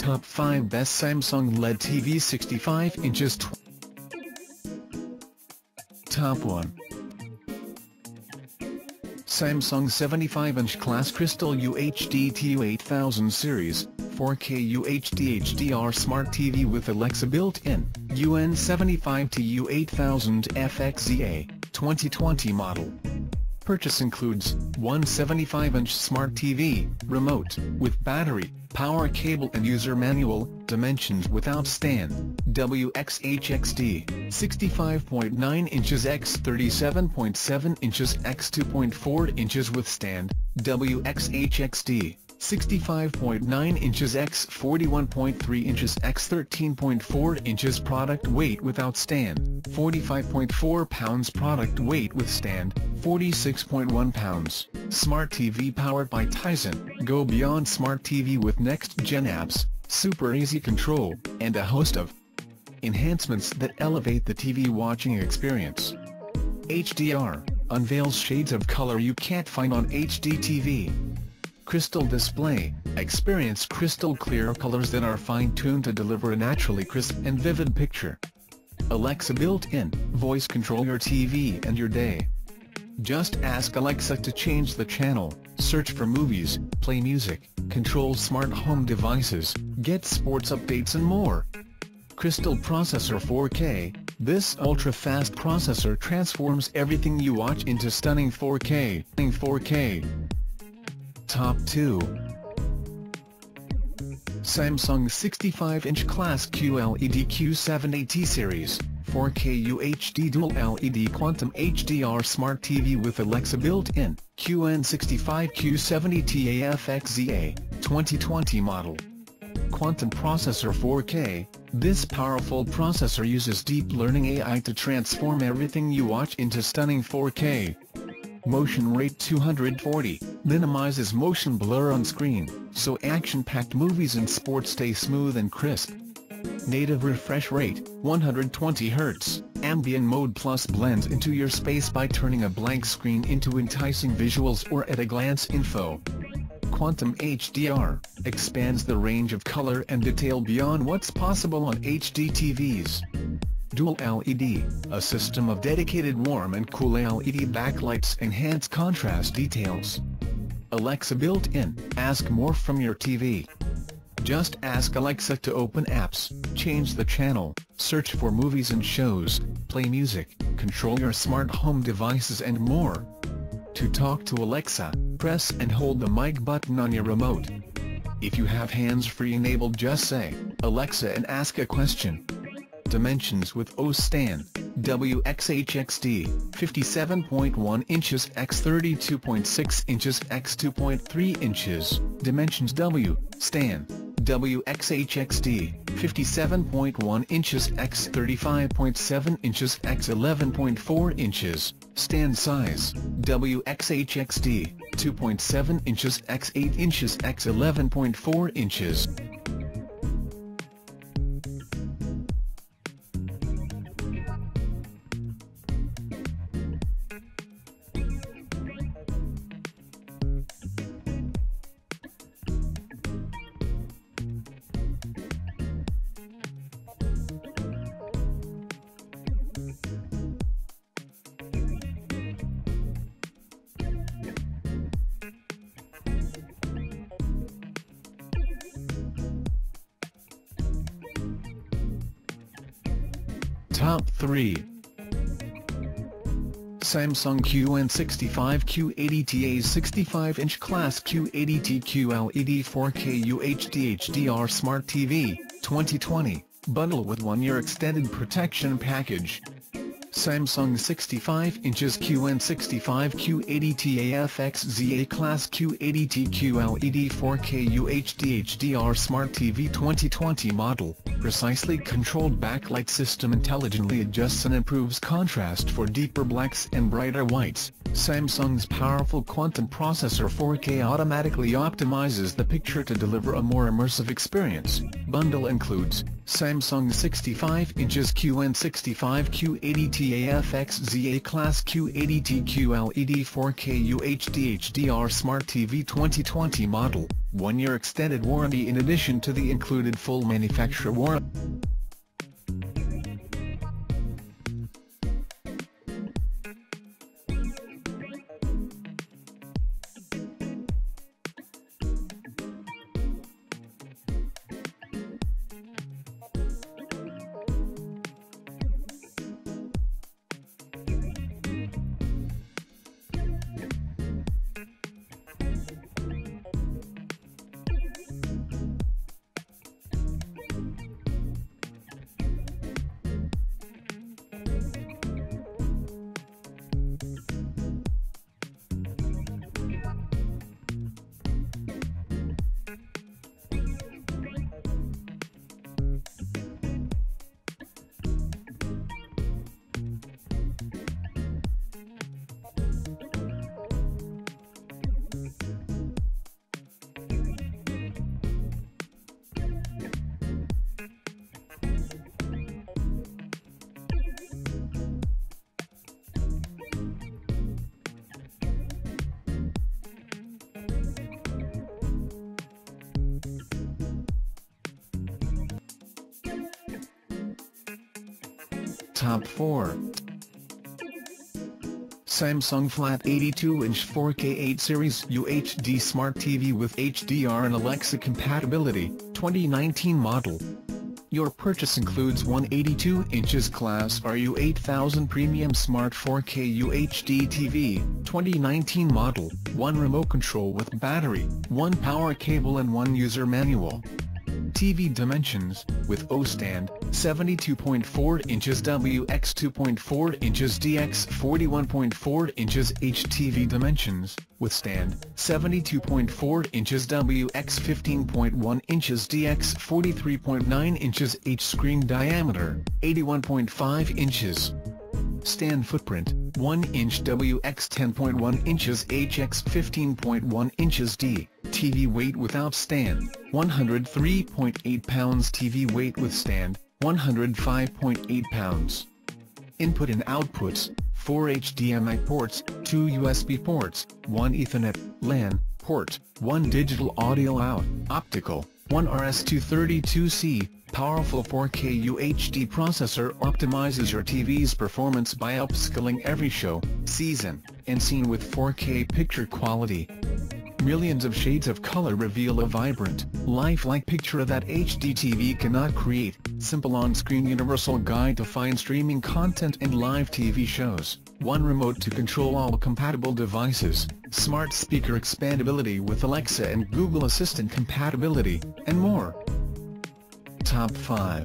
Top 5 Best Samsung LED TV 65 inches. Top 1. Samsung 75-inch Class Crystal UHD TU8000 Series, 4K UHD HDR Smart TV with Alexa built-in, UN75 TU8000 FXZA, 2020 model. Purchase includes, one 75-inch Smart TV, remote, with battery, power cable and user manual, dimensions without stand, WXHXD, 65.9 inches x 37.7 inches x 2.4 inches with stand, WXHXD, 65.9 inches x 41.3 inches x 13.4 inches Product weight without stand, 45.4 pounds Product weight with stand, 46.1 pounds. Smart TV powered by Tizen. Go beyond Smart TV with next-gen apps, super easy control, and a host of enhancements that elevate the TV watching experience. HDR unveils shades of color you can't find on HD TV. Crystal display, experience crystal clear colors that are fine-tuned to deliver a naturally crisp and vivid picture. Alexa built-in, voice control your TV and your day. Just ask Alexa to change the channel, search for movies, play music, control smart home devices, get sports updates and more. Crystal Processor 4K, this ultra-fast processor transforms everything you watch into stunning 4K. Top 2. Samsung 65-inch Class QLED Q780 Series, 4K UHD Dual LED Quantum HDR Smart TV with Alexa built-in, QN65 Q70 TAFXZA, 2020 model. Quantum Processor 4K, this powerful processor uses deep learning AI to transform everything you watch into stunning 4K. Motion rate 240, minimizes motion blur on screen, so action-packed movies and sports stay smooth and crisp. Native refresh rate, 120 Hz, ambient mode plus blends into your space by turning a blank screen into enticing visuals or at-a-glance info. Quantum HDR, expands the range of color and detail beyond what's possible on HD TVs. Dual LED, a system of dedicated warm and cool LED backlights enhance contrast details. Alexa built-in, ask more from your TV. Just ask Alexa to open apps, change the channel, search for movies and shows, play music, control your smart home devices and more. To talk to Alexa, press and hold the mic button on your remote. If you have hands-free enabled, just say, Alexa, and ask a question. Dimensions with O stand, WXHXD, 57.1 inches x 32.6 inches x 2.3 inches, dimensions W, stand, WXHXD, 57.1 inches x 35.7 inches x 11.4 inches, stand size, WXHXD, 2.7 inches x 8 inches x 11.4 inches. Top 3. Samsung QN65 Q80TA 65-inch Class Q80T QLED 4K UHD HDR Smart TV, 2020, bundle with 1-year extended protection package. Samsung 65 inches QN65 Q80TA FXZA Class Q80T QLED 4K UHD HDR Smart TV 2020 model, precisely controlled backlight system intelligently adjusts and improves contrast for deeper blacks and brighter whites. Samsung's powerful quantum processor 4K automatically optimizes the picture to deliver a more immersive experience. Bundle includes Samsung 65" QN65 Q80T AFXZA Class Q80T QLED 4K UHD HDR Smart TV 2020 model, 1-year extended warranty in addition to the included full manufacturer warranty. Top 4. Samsung Flat 82-inch 4K 8 Series UHD Smart TV with HDR and Alexa compatibility, 2019 model. Your purchase includes one 82 inches Class RU 8000 Premium Smart 4K UHD TV, 2019 model, one remote control with battery, one power cable and one user manual. TV dimensions, with O stand, 72.4 inches WX 2.4 inches DX 41.4 inches HTV dimensions, with stand, 72.4 inches WX 15.1 inches DX 43.9 inches H screen diameter, 81.5 inches. Stand footprint, 1 inch WX 10.1 inches HX 15.1 inches D. TV weight without stand, 103.8 pounds. TV weight with stand, 105.8 pounds. Input and outputs, 4 HDMI ports, 2 USB ports, 1 Ethernet, LAN, port, 1 digital audio out, optical, 1 RS-232C. Powerful 4K UHD processor optimizes your TV's performance by upscaling every show, season, and scene with 4K picture quality. Millions of shades of color reveal a vibrant, lifelike picture that HD TV cannot create. Simple on-screen universal guide to find streaming content and live TV shows. One remote to control all compatible devices. Smart speaker expandability with Alexa and Google Assistant compatibility, and more. Top 5.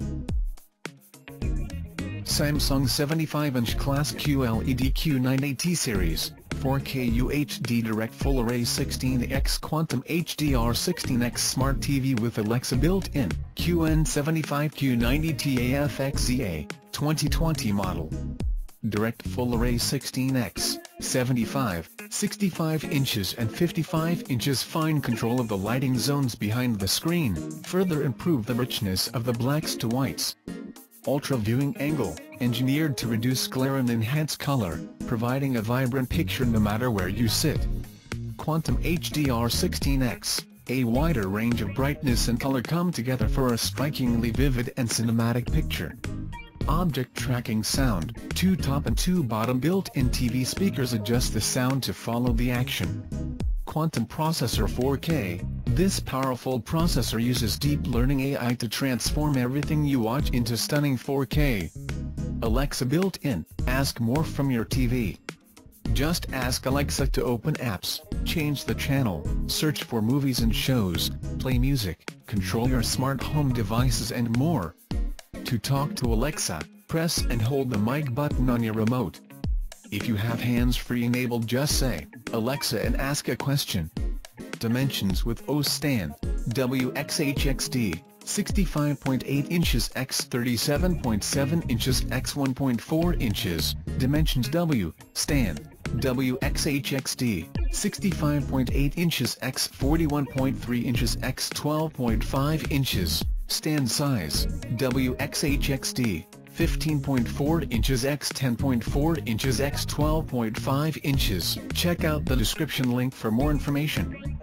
Samsung 75-inch Class QLED Q980 Series, 4K UHD Direct Full Array 16x Quantum HDR 16x Smart TV with Alexa built-in, QN75 Q90T AFXZA, 2020 model. Direct Full Array 16x, 75, 65 inches and 55 inches fine control of the lighting zones behind the screen, further improve the richness of the blacks to whites. Ultra viewing angle, engineered to reduce glare and enhance color, providing a vibrant picture no matter where you sit. Quantum HDR 16x, a wider range of brightness and color come together for a strikingly vivid and cinematic picture. Object tracking sound, 2 top and 2 bottom built-in TV speakers adjust the sound to follow the action. Quantum processor 4K, this powerful processor uses deep learning AI to transform everything you watch into stunning 4K. Alexa built-in, ask more from your TV. Just ask Alexa to open apps, change the channel, search for movies and shows, play music, control your smart home devices and more. To talk to Alexa, press and hold the mic button on your remote. If you have hands-free enabled, just say, Alexa, and ask a question. Dimensions with O stand, WXHXD, 65.8 inches x 37.7 inches x 1.4 inches, dimensions W, stand, WXHXD, 65.8 inches x 41.3 inches x 12.5 inches, stand size, WXHXD, 15.4 inches x 10.4 inches x 12.5 inches. Check out the description link for more information.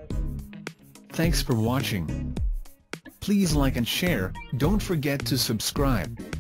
Thanks for watching. Please like and share, don't forget to subscribe.